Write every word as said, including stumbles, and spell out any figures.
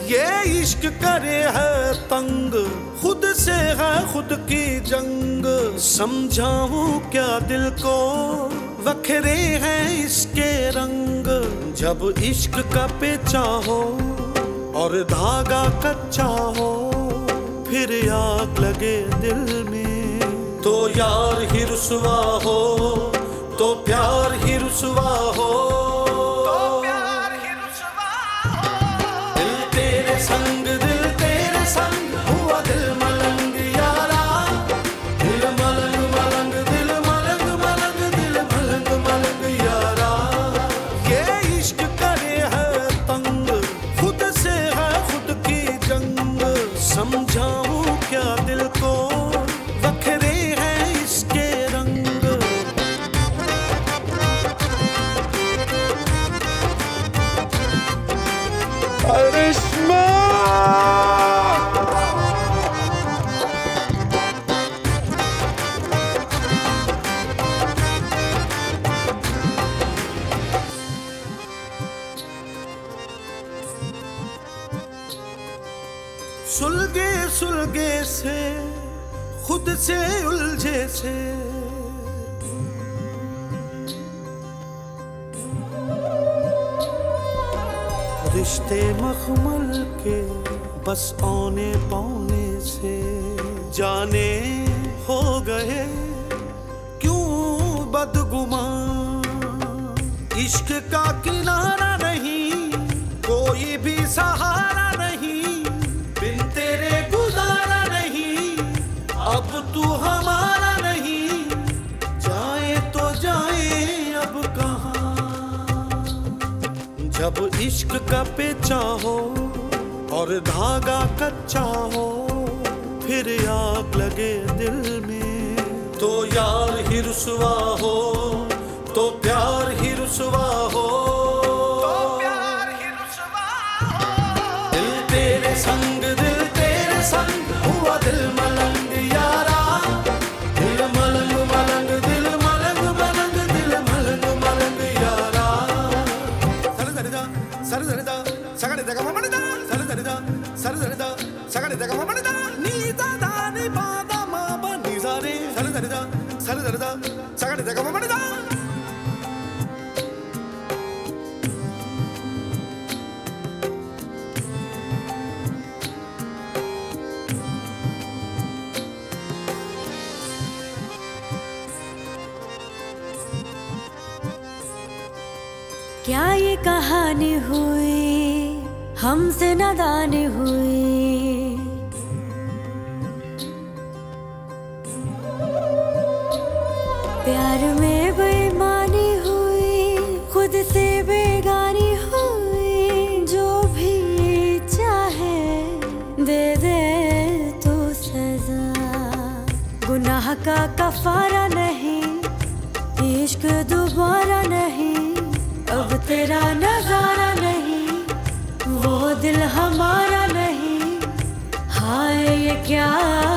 ये इश्क करे है तंग, खुद से है खुद की जंग। समझाऊं क्या दिल को, वखरे हैं इसके रंग। जब इश्क का पेचा हो और धागा कच्चा हो, फिर आग लगे दिल में तो यार ही रुसवा हो, तो प्यार ही रुसवा हो। संग दिल तेरे संग हुआ दिल मलंग यारा, दिल मलंग मलंग दिल मलंग मलंग दिल मलंग मलंग यारा। ये इश्क करे है तंग, खुद से है खुद की जंग। समझाऊं क्या दिल को, वखरे हैं इसके रंग। सुलगे सुलगे से खुद से उलझे से, रिश्ते मखमल के बस औने पौने से। जाने हो गए क्यों बदगुमान, इश्क का किनारा नहीं, कोई भी सहारा नहीं, बिन तेरे गुजारा नहीं। अब तू हमारा नहीं, जाए तो जाए अब कहाँ। जब इश्क का पेचा हो और धागा कच्चा हो, फिर आग लगे दिल में तो यार ही रुसवा हो, तो प्यार ही रुसवा हो। संग दिल तेरे संग हुआ दिल मलंग यारा, दिल मलंग मलंग दिल मलंग मलंग दिल मलंग मलंग यारा। सर सरिदा सर सरिदा सगड़े जगह ममड़दा, सर सरिदा सर सरिदा सगड़े जगह ममड़दा। नीदा दानी बादा माबा नीजा रे, सर सरिदा सर सरिदा सगड़े जगह ममड़दा। क्या ये कहानी हुई, हमसे नादान हुई। प्यार में बेईमानी हुई, खुद से बेगानी हुई। जो भी चाहे दे दे तो सजा, गुनाह का कफारा नहीं, इश्क दोबारा नहीं। अब तेरा नजारा नहीं, वो दिल हमारा नहीं। हाय ये क्या